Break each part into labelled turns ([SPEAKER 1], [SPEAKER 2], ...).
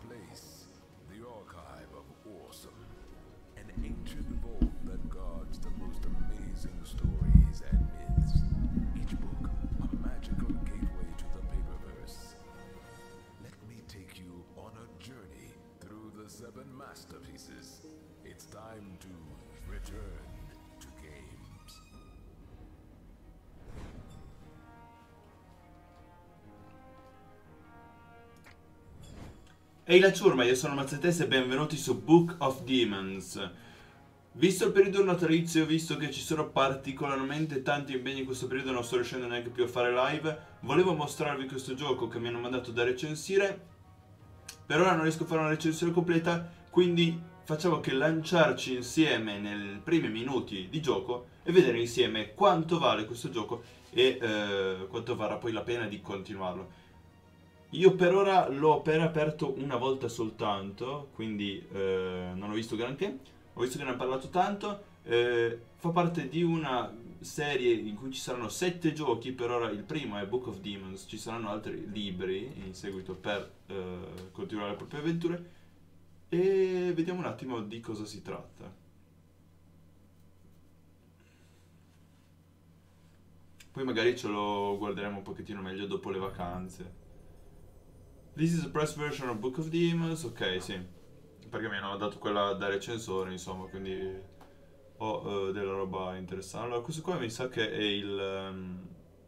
[SPEAKER 1] place, the archive of Awesome, an ancient vault that guards the most amazing stories and myths. Each book a magical gateway to the paperverse. Let me take you on a journey through the 7 masterpieces. It's time to return to games.
[SPEAKER 2] Ehi la ciurma, io sono Mazzetese e benvenuti su Book of Demons. Visto il periodo natalizio, visto che ci sono particolarmente tanti impegni in questo periodo, non sto riuscendo neanche più a fare live, volevo mostrarvi questo gioco che mi hanno mandato da recensire. Per ora non riesco a fare una recensione completa, quindi facciamo che lanciarci insieme nei primi minuti di gioco e vedere insieme quanto vale questo gioco e quanto varrà poi la pena di continuarlo. Io per ora l'ho appena aperto una volta soltanto, quindi non ho visto granché, ho visto che ne ha parlato tanto, fa parte di una serie in cui ci saranno 7 giochi, per ora il primo è Book of Demons, ci saranno altri libri in seguito per continuare le proprie avventure e vediamo un attimo di cosa si tratta. Poi magari ce lo guarderemo un pochettino meglio dopo le vacanze. This is a press version of Book of Demons, ok sì, perché mi hanno dato quella da recensore insomma, quindi ho della roba interessante. Allora questo qua mi sa che è il...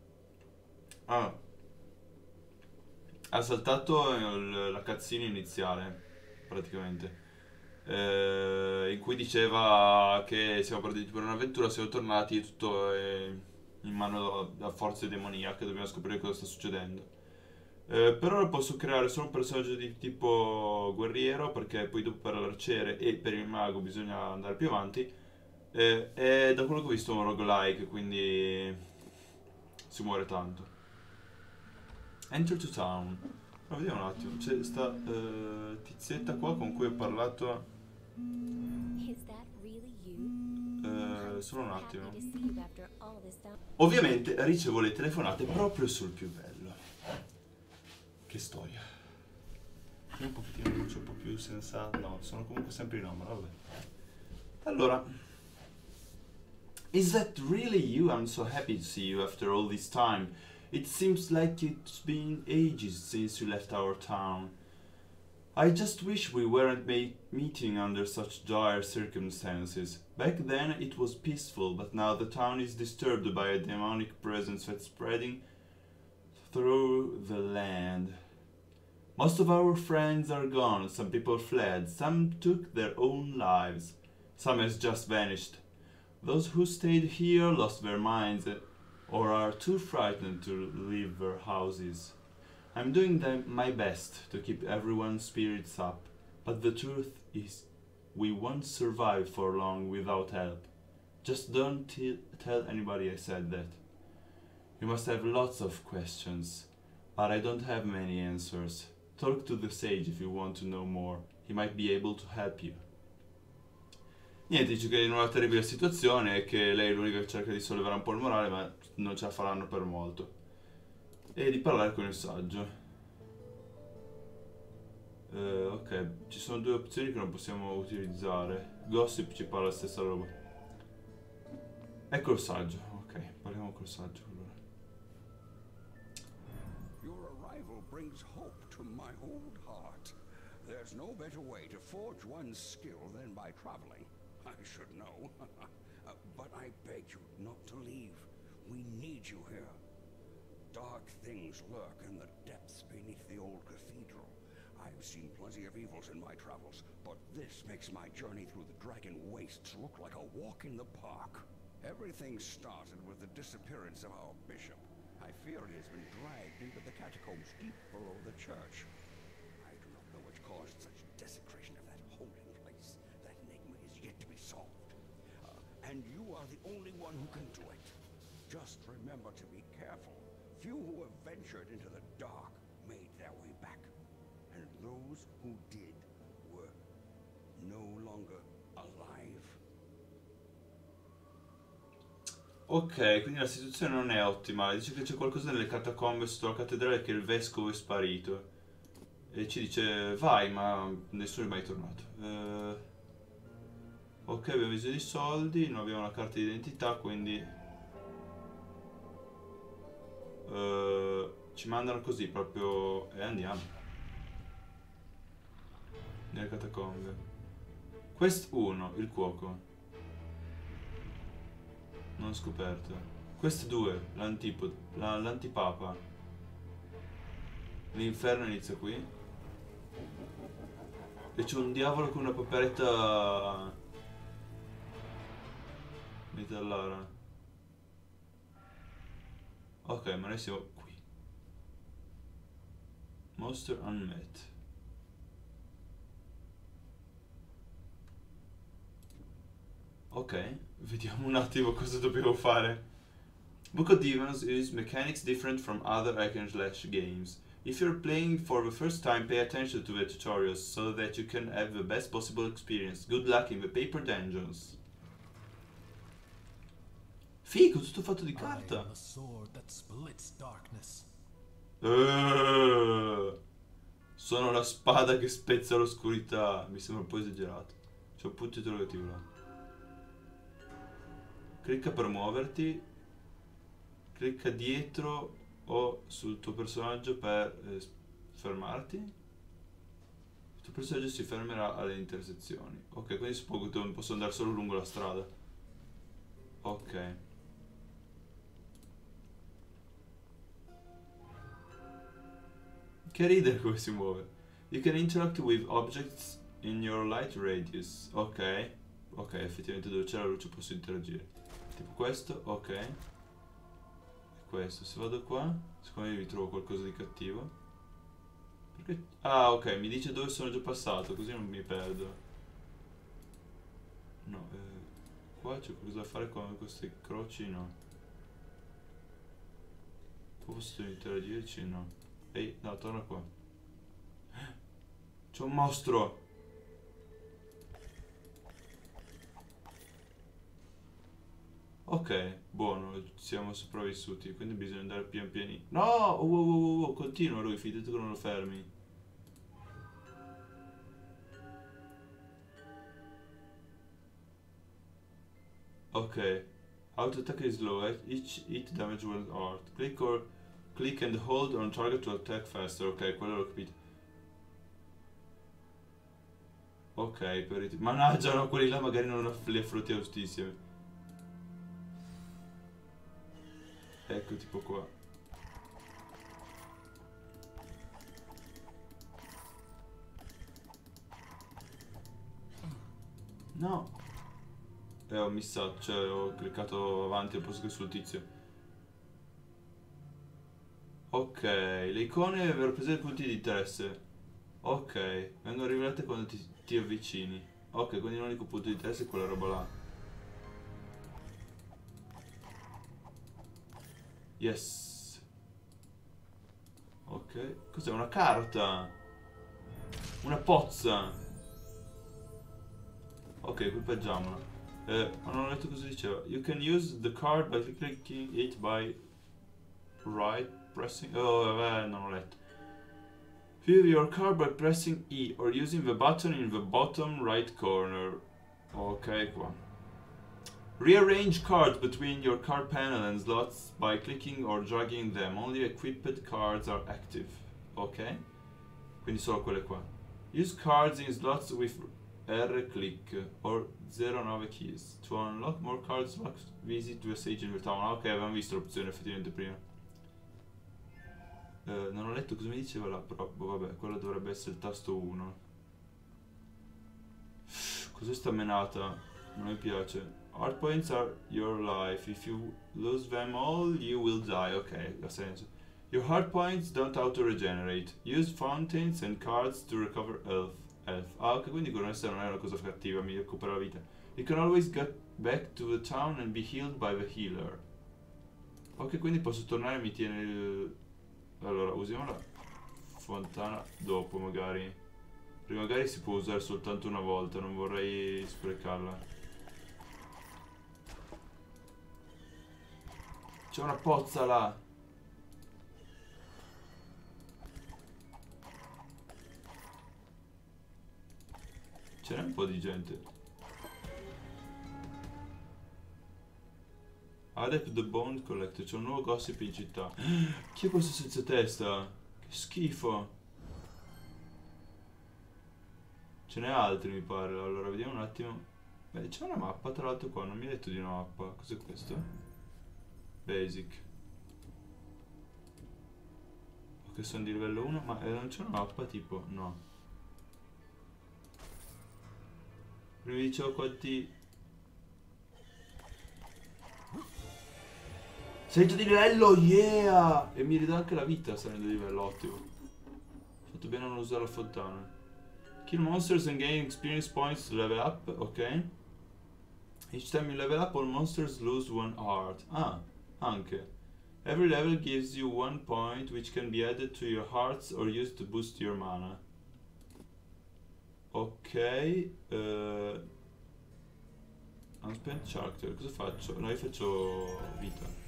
[SPEAKER 2] ha saltato la cutscene iniziale, praticamente, in cui diceva che siamo partiti per un'avventura, siamo tornati e tutto è in mano a forze demoniache, dobbiamo scoprire cosa sta succedendo. Per ora posso creare solo un personaggio di tipo guerriero, perché poi dopo per l'arciere e per il mago bisogna andare più avanti. E da quello che ho visto è un roguelike, quindi si muore tanto. Enter to town. Ma vediamo un attimo, c'è sta tizietta qua con cui ho parlato. Solo un attimo. Ovviamente ricevo le telefonate proprio sul più bello. Che storia. Un pochettino di luce un po' più sensata. No, sono comunque sempre in ombra, vabbè. Allora. Is that really you? I'm so happy to see you after all this time. It seems like it's been ages since you left our town. I just wish we weren't meeting under such dire circumstances. Back then it was peaceful, but now the town is disturbed by a demonic presence that's spreading through the land. Most of our friends are gone, some people fled, some took their own lives, some has just vanished. Those who stayed here lost their minds or are too frightened to leave their houses. I'm doing my best to keep everyone's spirits up, but the truth is we won't survive for long without help. Just don't tell anybody I said that. You must have lots of questions, but I don't have many answers. Talk to the sage if you want to know more. He might be able to help you. Niente, dice che è in una terribile situazione e che lei è l'unica che cerca di sollevare un po' il morale, ma non ce la faranno per molto. E di parlare con il saggio. Ok, ci sono 2 opzioni che non possiamo utilizzare. Gossip ci parla la stessa roba. Ecco il saggio, ok, parliamo col saggio allora.
[SPEAKER 3] Your arrival brings hope to my old heart. There's no better way to forge one's skill than by traveling. I should know. But I beg you not to leave. We need you here. Dark things lurk in the depths beneath the old cathedral. I've seen plenty of evils in my travels, but this makes my journey through the Dragon Wastes look like a walk in the park. Everything started with the disappearance of our bishop. I fear he has been dragged into the catacombs deep below the church. I do not know which caused such desecration of that holy place. That enigma is yet to be solved. And you are the only one who can do it. Just remember to be careful. Few who have ventured into the dark made their way back. And those who did were no longer alive.
[SPEAKER 2] Ok, quindi la situazione non è ottima. Dice che c'è qualcosa nelle catacombe sotto la cattedrale, che il vescovo è sparito. E ci dice vai, ma nessuno è mai tornato. Ok, abbiamo bisogno di soldi, non abbiamo una carta d'identità, quindi ci mandano così proprio e andiamo nelle catacombe. Quest 1, il cuoco non scoperto. Quest 2, l'antipapa. L'inferno inizia qui. E c'è un diavolo con una paperetta metallara. Ok, ma noi siamo qui. Monster Unmet. Ok, vediamo un attimo cosa dobbiamo fare. Book of Demons is mechanics different from other hack and slash games. If you're playing for the first time, pay attention to the tutorials so that you can have the best possible experience. Good luck in the paper dungeons. Figo, tutto fatto di carta.
[SPEAKER 4] The sword that splits darkness.
[SPEAKER 2] Sono la spada che spezza l'oscurità. Mi sembra un po' esagerato. C'è un punto interrogativo là. Clicca per muoverti. Clicca dietro o sul tuo personaggio per fermarti. Il tuo personaggio si fermerà alle intersezioni. Ok, quindi posso andare solo lungo la strada. Ok. Che ridere come si muove. You can interact with objects in your light radius. Ok. Ok, effettivamente dove c'è la luce posso interagire. Tipo questo, ok. E questo, se vado qua, secondo me vi trovo qualcosa di cattivo. Perché? Ah, ok, mi dice dove sono già passato, così non mi perdo. No, qua c'è qualcosa da fare con queste croci, no. Posso interagirci? No. Ehi, no, torna qua. C'è un mostro! Ok, buono, siamo sopravvissuti, quindi bisogna andare pian pianino. No! Wow, continua lui, fidati che non lo fermi. Ok. Auto attack is low, each hit damage will art. Click and hold on target to attack faster. Ok, quello l'ho capito. Ok, mannaggia, no, quelli là magari non li affrontiamo tutti insieme. Ecco, tipo qua. No. Ho missato, cioè ho cliccato avanti al posto che sul tizio. Ok, le icone rappresentano punti di interesse. Ok, vengono rivelate quando ti avvicini. Ok, quindi l'unico punto di interesse è quella roba là. Yes. Ok, cos'è? Una carta. Una pozza. Ok, equipaggiamola. Ma non ho letto cosa diceva. You can use the card by clicking it by right pressing. Oh, vabbè, non ho letto. View your card by pressing E or using the button in the bottom right corner. Ok, qua. Rearrange cards between your card panel and slots by clicking or dragging them. Only equipped cards are active. Ok? Quindi solo quelle qua. Use cards in slots with R click or 09 keys. To unlock more card slots, visit the stage in the town. Ok, avevamo visto l'opzione effettivamente prima. Non ho letto cosa mi diceva là, però vabbè, quello dovrebbe essere il tasto 1. Cos'è sta menata? Non mi piace. Hard points are your life. If you lose them all, you will die. Ok, ha senso. Your hard points don't auto-regenerate. Use fountains and cards to recover health. Ah, ok, quindi questa non è una cosa cattiva, mi recupera la vita. You can always get back to the town and be healed by the healer. Ok, quindi posso tornare e mi tiene il... Allora, usiamo la fontana dopo magari. Perché magari si può usare soltanto una volta, non vorrei sprecarla. C'è una pozza là. Ce n'è un po' di gente. Adept the Bone Collector, c'è un nuovo gossip in città. Chi è questo senza testa? Che schifo. Ce n'è altri mi pare. Allora vediamo un attimo. Beh, c'è una mappa tra l'altro qua, non mi ha detto di una mappa. Cos'è questo? Basic. Ok, sono di livello 1, ma non c'è una mappa tipo? No. Prima vi dicevo quanti... Salito di livello, yeah! E mi ridà anche la vita salendo di livello, ottimo. Ho fatto bene a non usare la fontana. Kill monsters and gain experience points to level up, ok. Each time you level up, all monsters lose one heart. Ah, anche. Every level gives you 1 point which can be added to your hearts or used to boost your mana. Ok. Unspent character, cosa faccio? No, io faccio vita.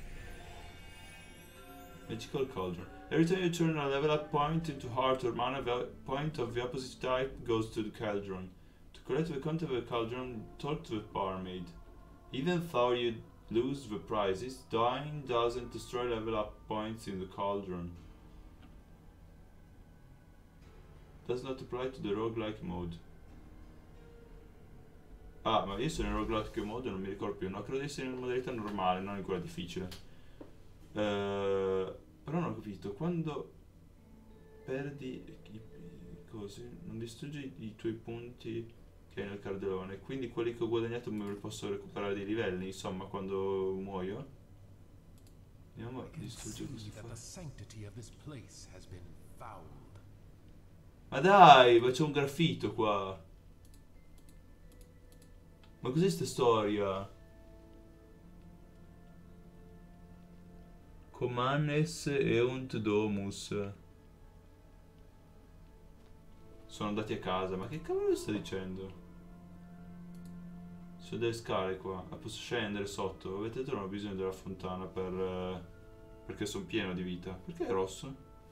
[SPEAKER 2] Magical Cauldron. Every time you turn a level up point into heart or mana, point of the opposite type goes to the cauldron. To collect the content of the cauldron, talk to the barmaid. Even though you lose the prizes, dying doesn't destroy level up points in the cauldron. Does not apply to the roguelike mode. Ah, ma io sono in roguelike mode, non mi ricordo più. No, credo di essere in modalità normale, non in quella difficile. Però non ho capito, quando perdi i cosi, non distruggi i tuoi punti che hai nel cardellone, quindi quelli che ho guadagnato me li posso recuperare dei livelli, insomma, quando muoio. Andiamo a distruggere questi fuochi. Ma dai, ma c'è un graffito qua. Ma cos'è sta storia? Comannes eunt domus. Sono andati a casa, ma che cavolo sta dicendo? C'ho delle scale qua. Ah, posso scendere sotto. Avete detto non ho bisogno della fontana perché sono pieno di vita. Perché è rosso?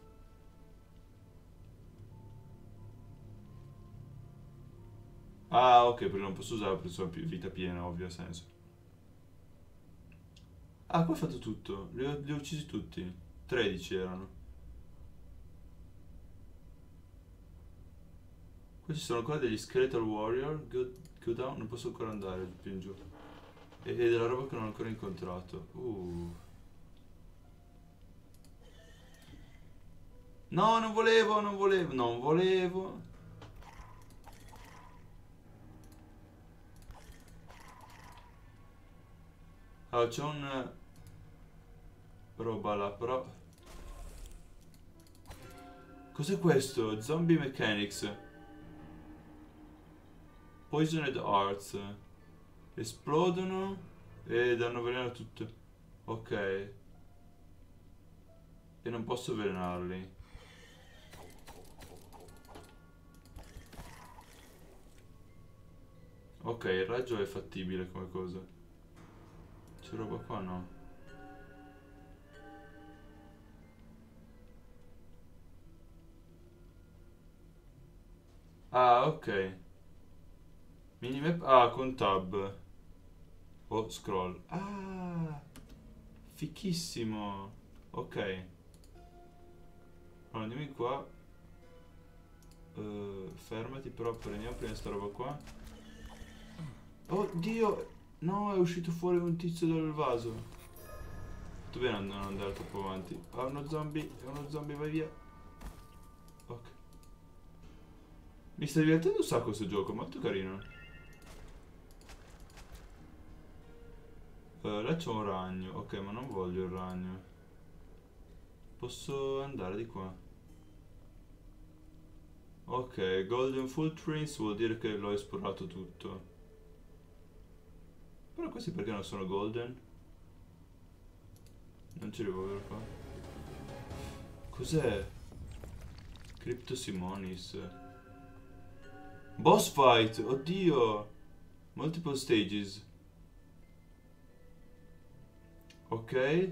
[SPEAKER 2] Ah, ok, perché non posso usare perché sono vita piena, ovvio, ha senso. Ah, qua ho fatto tutto. Li ho uccisi tutti. 13 erano. Qua ci sono ancora degli Skeletal Warrior. Go down. Non posso ancora andare più in giù. E della roba che non ho ancora incontrato. No, non volevo, non volevo, non volevo. Allora, c'è un... roba là, però... Cos'è questo? Zombie Mechanics. Poisoned Hearts. Esplodono e danno veleno a tutto. Ok. E non posso avvelenarli. Ok, il raggio è fattibile come cosa. C'è roba qua, no? Ah, ok. Minimap. Ah, con tab. O scroll. Ah, fichissimo. Ok. Allora, andiamo in qua. Fermati, però prendiamo prima sta roba qua. Oddio. No, è uscito fuori un tizio dal vaso. Fatto bene a non andare troppo avanti. Ah, uno zombie, vai via. Ok. Mi sta divertendo un sacco questo gioco, molto carino. Là c'è un ragno. Ok, ma non voglio il ragno. Posso andare di qua. Ok, golden footprints vuol dire che l'ho esplorato tutto. Però questi perché non sono golden? Non ce li devo avere qua. Cos'è? Crypto Simonis. Boss fight! Oddio! Multiple stages. Ok.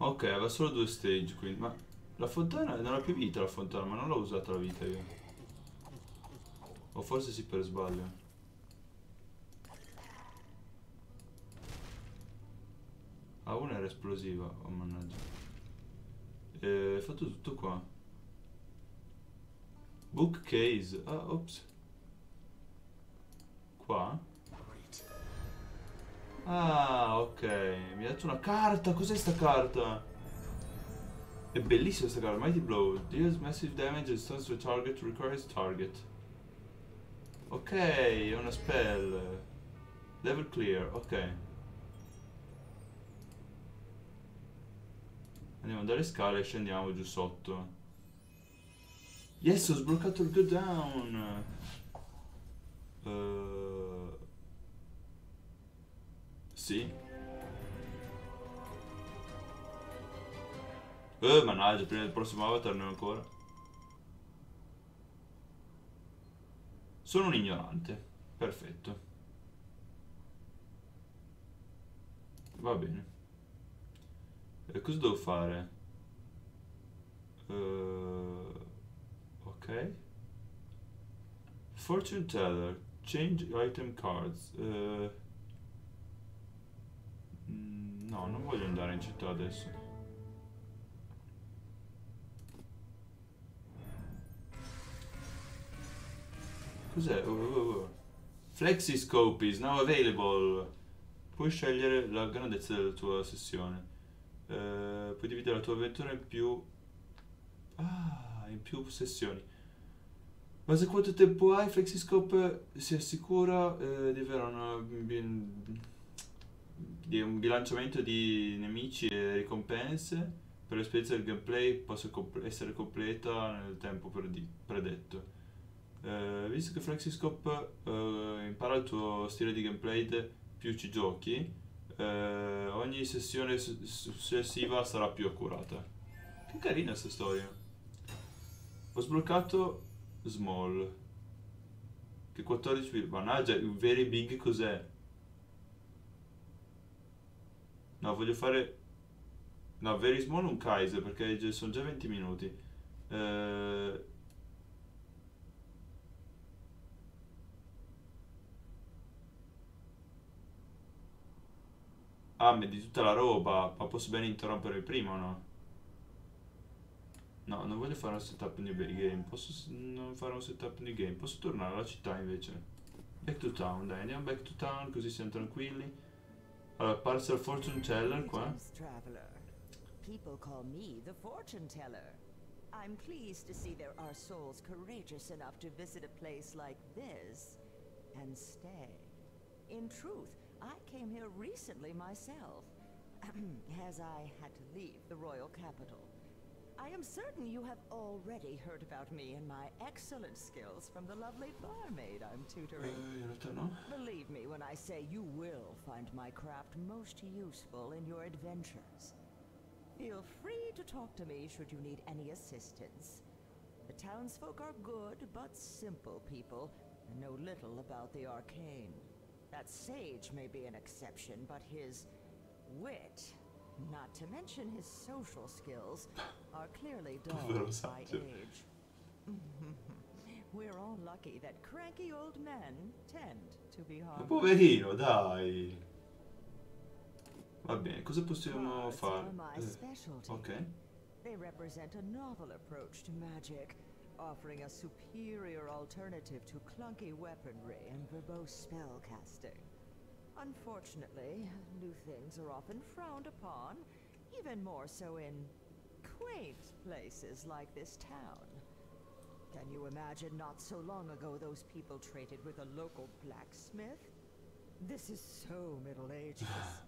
[SPEAKER 2] Ok, aveva solo 2 stage, quindi. Ma la fontana non ha più vita la fontana, ma non l'ho usata la vita io. O forse sì per sbaglio. Ah, una era esplosiva, oh mannaggia. Fatto tutto qua. Bookcase. Ah, ops. Qua?
[SPEAKER 4] Great.
[SPEAKER 2] Ah, ok. Mi ha dato una carta. Cos'è sta carta? È bellissima sta carta. Mighty Blow. Deals massive damage and stuns the target. Requires target. Ok, è una spell. Level clear. Ok. Andiamo dalle scale e scendiamo giù sotto. Yes, ho sbloccato il go down. Sì. Mannaggia, prima del prossimo avatar ne ho ancora. Sono un ignorante. Perfetto. Va bene. Cosa devo fare? Ok. Fortune teller. Change item cards. No, non voglio andare in città adesso. Cos'è? Flexiscope is now available. Puoi scegliere la grandezza della tua sessione. Puoi dividere la tua avventura in più. Ah, in più sessioni. In base a quanto tempo hai, Flexiscope si assicura di avere di un bilanciamento di nemici e ricompense per l'esperienza del gameplay possa essere completa nel tempo predetto. Visto che Flexiscope impara il tuo stile di gameplay più ci giochi, ogni sessione successiva sarà più accurata. Che carina questa storia. Ho sbloccato Small. Che 14. Mannaggia, il very big cos'è? No, voglio fare. No, very small un Kaiser perché sono già 20 minuti. Ah, ma di tutta la roba. Ma posso bene interrompere prima o no? No, non voglio fare un setup new game. Posso non fare un setup new game. Posso tornare alla città invece. Back to town, dai, andiamo back to town così siamo tranquilli. Allora, Parcel Fortune Teller qua.
[SPEAKER 5] Greetings, traveler. People call me the fortune teller. I'm pleased to see there are souls courageous enough to visit a place like this and stay. In truth, I came here recently myself, as I had to leave the royal capital. I am certain you have already heard about me and my excellent skills from the lovely barmaid I'm tutoring.
[SPEAKER 2] In realtà no.
[SPEAKER 5] Believe me when I say you will find my craft most useful in your adventures. Feel free to talk to me should you need any assistance. The townsfolk are good but simple people and know little about the arcane. That sage may be an exception, but his wit, not to mention his social skills, are clearly
[SPEAKER 2] Povero
[SPEAKER 5] dulled by
[SPEAKER 2] saggio.
[SPEAKER 5] age. We're all lucky that cranky old men tend to be
[SPEAKER 2] Ma
[SPEAKER 5] harmless.
[SPEAKER 2] poverino, dai. Va bene, cosa possiamo
[SPEAKER 5] Cards
[SPEAKER 2] fare?
[SPEAKER 5] are my specialty.
[SPEAKER 2] Ok.
[SPEAKER 5] They represent a novel approach to magic, offering a superior alternative to clunky weaponry and verbose spellcasting. Unfortunately, new things are often frowned upon, even more so in quaint places like this town. Can you imagine not so long ago those people traded with a local blacksmith? This is so Middle Ages.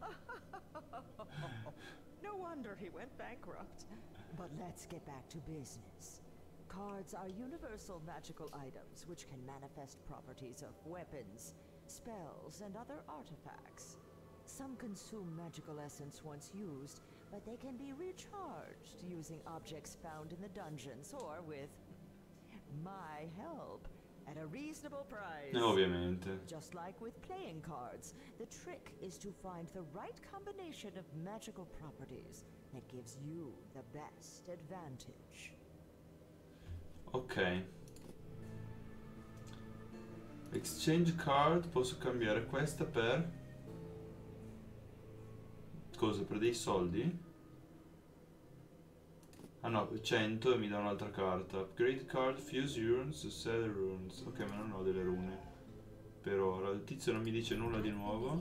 [SPEAKER 5] No wonder he went bankrupt. But let's get back to business. Cards are universal magical items which can manifest properties of weapons, spells, and other artifacts. Some consume magical essence once used, but they can be recharged using objects found in the dungeons or with my help. at a reasonable price.
[SPEAKER 2] Ovviamente.
[SPEAKER 5] Just like with playing cards, the trick is to find the right combination of magical properties that gives you the best advantage.
[SPEAKER 2] Ok. Exchange card, posso cambiare questa per... cosa? Per dei soldi? Ah no, 100 e mi dà un'altra carta. Upgrade card, fuse runes, sell runes. Ok, ma non ho delle rune. Per ora. Il tizio non mi dice nulla di nuovo.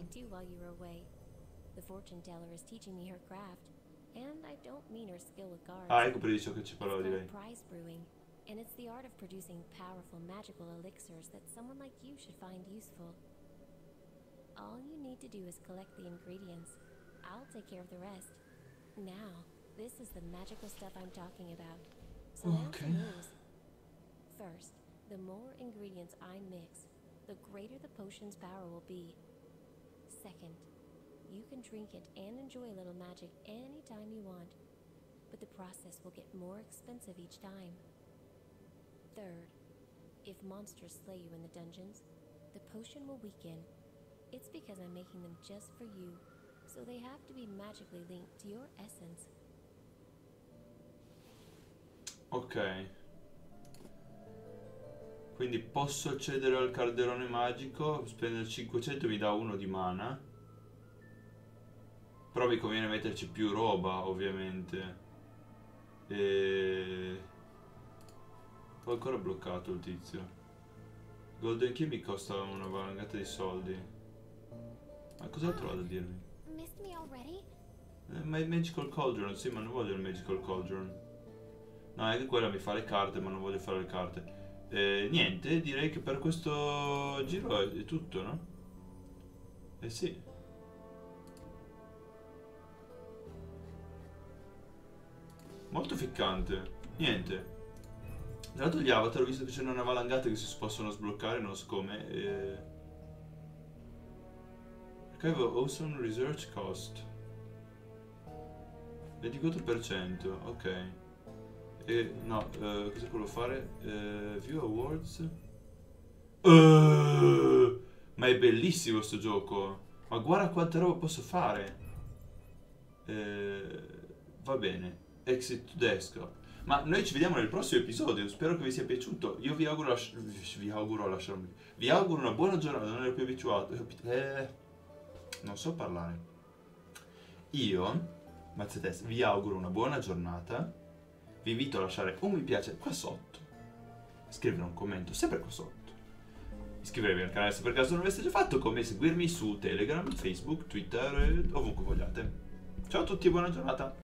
[SPEAKER 2] Ah, ecco per ciò che ci parlava di lei.
[SPEAKER 6] And it's the art of producing powerful magical elixirs that someone like you should find useful. All you need to do is collect the ingredients. I'll take care of the rest. Now, this is the magical stuff I'm talking about. So there's the rules. First, the more ingredients I mix, the greater the potion's power will be. Second, you can drink it and enjoy a little magic anytime you want, but the process will get more expensive each time. Third, if monsters slay you in the dungeons, the potion will weaken. It's because I'm making them just for you, so they have to be magically linked to your essence.
[SPEAKER 2] Ok. Quindi posso accedere al calderone magico, spendere 500 mi dà 1 di mana. Però mi conviene metterci più roba, ovviamente. Ho ancora bloccato il tizio. Golden Key mi costa una valangata di soldi. Ma cos'altro ha da dirmi?
[SPEAKER 6] Missed me already?
[SPEAKER 2] Magical Cauldron, sì, ma non voglio il Magical Cauldron. No, anche quella mi fa le carte, ma non voglio fare le carte. Niente, direi che per questo giro è tutto, no? Eh sì. Molto ficcante. Niente. Tra l'altro gli avatar, ho visto che c'è una valangata che si possono sbloccare, non so come. Archive Awesome Research Cost 24%, ok. No, cosa volevo fare? View Awards. Ma è bellissimo sto gioco. Ma guarda quanta roba posso fare. Va bene. Exit to desktop. Ma noi ci vediamo nel prossimo episodio. Spero che vi sia piaciuto. Io vi auguro una buona giornata. Non ero più abituato. Non so parlare. Io, Mazzetes, vi auguro una buona giornata. Vi invito a lasciare un mi piace qua sotto, scrivere un commento sempre qua sotto, iscrivervi al canale se per caso non l'aveste già fatto, come seguirmi su Telegram, Facebook, Twitter, ovunque vogliate. Ciao a tutti e buona giornata.